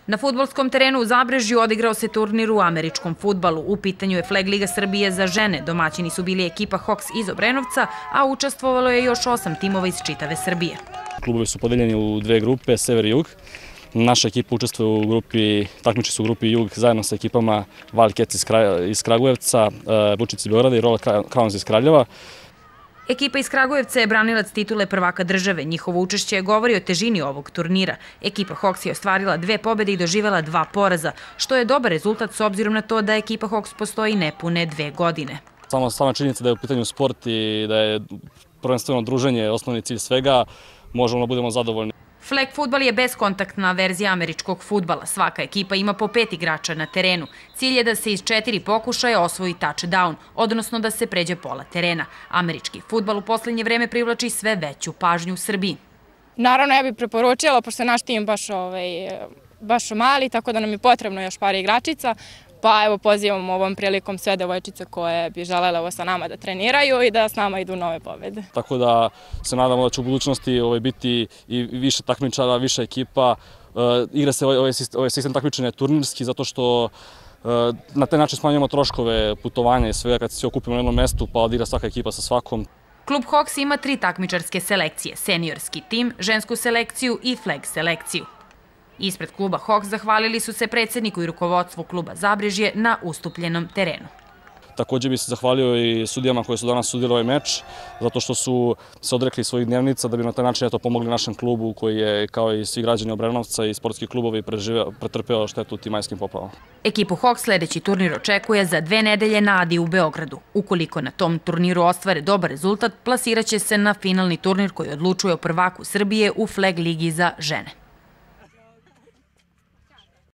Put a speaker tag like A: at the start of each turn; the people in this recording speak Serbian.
A: Na fudbalskom terenu u Zabrežju odigrao se turnir u američkom fudbalu. U pitanju je Flag Liga Srbije za žene. Domaćini su bili ekipa Hawks iz Obrenovca, a učestvovalo je još 8 timova iz čitave Srbije.
B: Klubovi su podeljeni u dve grupe, sever i jug. Naša ekipa učestvuje u grupi, takmiči se u grupi jug zajedno sa ekipama Wildcats iz Kragujevca, Vučić iz Beograda i Royal Crowns iz Kraljeva.
A: Ekipa iz Kragujevca je branilac titule prvaka države. Njihovo učešće govori o težini ovog turnira. Ekipa Hawks je ostvarila 2 pobede i doživela 2 poraza, što je dobar rezultat s obzirom na to da ekipa Hawks postoji nepune 2 godine.
B: Sama činjenica da je u pitanju sport i da je prvenstveno druženje osnovni cilj svega, možemo da budemo zadovoljni.
A: Flag fudbal je beskontaktna verzija američkog fudbala. Svaka ekipa ima po 5 igrača na terenu. Cilj je da se iz 4 pokušaja osvoji touchdown, odnosno da se pređe pola terena. Američki fudbal u poslednje vreme privlači sve veću pažnju u Srbiji.
C: Naravno, ja bih preporučila, pošto je naš tim baš mali, tako da nam je potrebno još par igračica. Pa evo, pozivam ovom prilikom sve devojčice koje bi želele ovo sa nama da treniraju i da s nama idu nove pobede.
B: Tako da se nadamo da će u budućnosti biti i više takmičara, više ekipa. Igra se ovaj sistem takmičenja turnirski zato što na taj način smanjujemo troškove putovanja i svega kad se okupimo na jednom mestu pa odigra svaka ekipa sa svakom.
A: Klub Hawks ima 3 takmičarske selekcije, seniorski tim, žensku selekciju i flag selekciju. Ispred kluba Hawks zahvalili su se predsjedniku i rukovodstvu kluba Zabrežje na ustupljenom terenu.
B: Također bih se zahvalio i sudijama koji su danas sudili ovaj meč, zato što su se odrekli svojih dnevnica da bi na taj način pomogli našem klubu koji je, kao i svi građani Obrenovca i sportski klubovi, pretrpeo štetu u tim majskim poplavama.
A: Ekipu Hawks sljedeći turnir očekuje za 2 nedelje na Adi u Beogradu. Ukoliko na tom turniru ostvare dobar rezultat, plasiraće se na finalni turnir koji odlučuje o prvaku Srbije u Flag ligi za žene.